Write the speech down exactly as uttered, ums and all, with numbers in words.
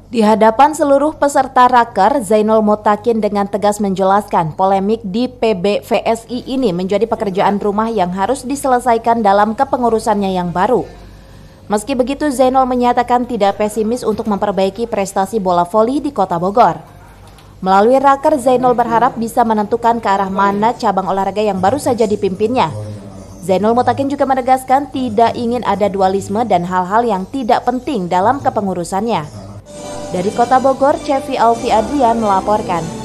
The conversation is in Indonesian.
Di hadapan seluruh peserta raker, Zainul Mutakin dengan tegas menjelaskan polemik di P B V S I ini menjadi pekerjaan rumah yang harus diselesaikan dalam kepengurusannya yang baru. Meski begitu, Zainul menyatakan tidak pesimis untuk memperbaiki prestasi bola voli di Kota Bogor. Melalui raker, Zainul berharap bisa menentukan ke arah mana cabang olahraga yang baru saja dipimpinnya. Zainul Mutakin juga menegaskan tidak ingin ada dualisme dan hal-hal yang tidak penting dalam kepengurusannya. Dari Kota Bogor, Cevi Alfi Adrian melaporkan.